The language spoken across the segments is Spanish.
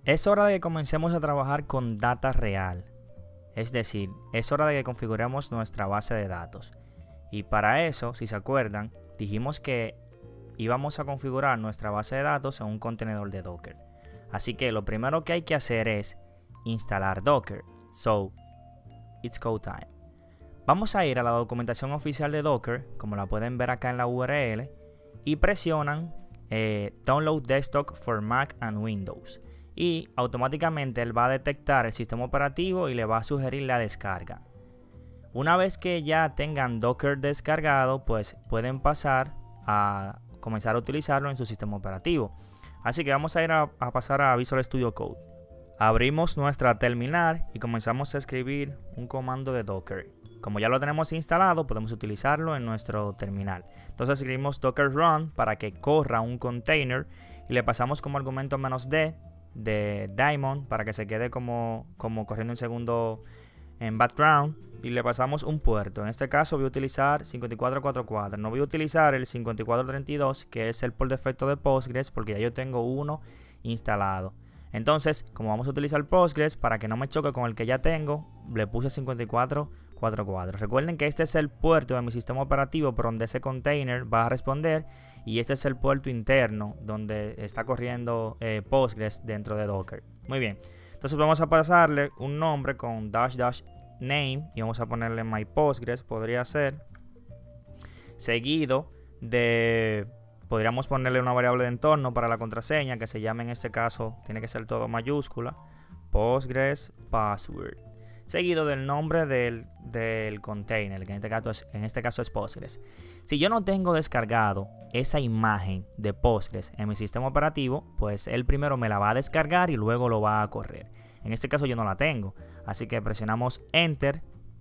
Es hora de que comencemos a trabajar con data real. Es decir, es hora de que configuremos nuestra base de datos. Y para eso, si se acuerdan, dijimos que íbamos a configurar nuestra base de datos en un contenedor de Docker. Así que lo primero que hay que hacer es instalar Docker. So, it's go time. Vamos a ir a la documentación oficial de Docker, como la pueden ver acá en la URL, y presionan Download Desktop for Mac and Windows. Y automáticamente él va a detectar el sistema operativo y le va a sugerir la descarga. Una vez que ya tengan Docker descargado, pues pueden pasar a comenzar a utilizarlo en su sistema operativo. Así que vamos a ir a pasar a Visual Studio Code. Abrimos nuestra terminal y comenzamos a escribir un comando de Docker. Como ya lo tenemos instalado, podemos utilizarlo en nuestro terminal. Entonces escribimos docker run para que corra un container y le pasamos como argumento "-d" de daemon para que se quede como corriendo un segundo en background, y le pasamos un puerto. En este caso voy a utilizar 5444, no voy a utilizar el 5432 que es el por defecto de Postgres porque ya yo tengo uno instalado. Entonces, como vamos a utilizar Postgres, para que no me choque con el que ya tengo, le puse 5444. Recuerden que este es el puerto de mi sistema operativo por donde ese container va a responder, y este es el puerto interno donde está corriendo Postgres dentro de Docker. Muy bien, entonces vamos a pasarle un nombre con --name y vamos a ponerle my Postgres, podría ser, seguido de... Podríamos ponerle una variable de entorno para la contraseña que se llame, en este caso, tiene que ser todo mayúscula, Postgres password, seguido del nombre del container, que en este caso es Postgres. Si yo no tengo descargado esa imagen de Postgres en mi sistema operativo, pues él primero me la va a descargar y luego lo va a correr. En este caso yo no la tengo, así que presionamos Enter.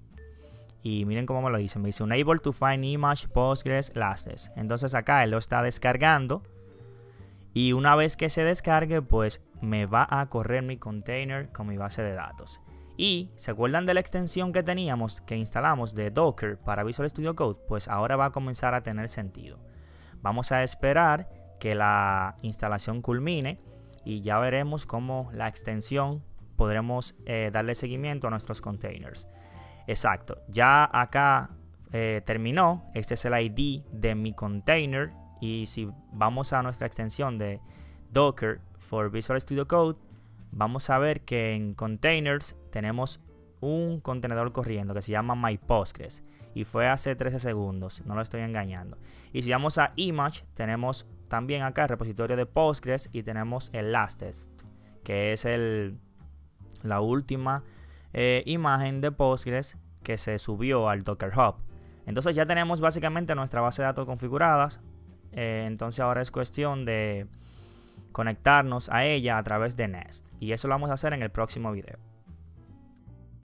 Y miren cómo me lo dice, me dice Unable to find image Postgres lastes. Entonces acá él lo está descargando. Y una vez que se descargue, pues me va a correr mi container con mi base de datos. Y ¿se acuerdan de la extensión que teníamos, que instalamos de Docker para Visual Studio Code? Pues ahora va a comenzar a tener sentido. Vamos a esperar que la instalación culmine y ya veremos cómo la extensión podremos darle seguimiento a nuestros containers. Exacto, ya acá terminó. Este es el ID de mi container, y si vamos a nuestra extensión de Docker for Visual Studio Code, vamos a ver que en containers tenemos un contenedor corriendo que se llama myPostgres y fue hace 13 segundos, no lo estoy engañando. Y si vamos a image, tenemos también acá el repositorio de Postgres y tenemos el lastest, que es la última imagen de Postgres que se subió al Docker Hub. Entonces ya tenemos básicamente nuestra base de datos configuradas. Entonces ahora es cuestión de conectarnos a ella a través de Nest, y eso lo vamos a hacer en el próximo video.